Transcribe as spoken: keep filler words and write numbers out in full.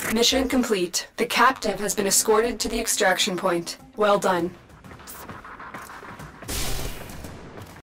Mission complete. The captive has been escorted to the extraction point. Well done.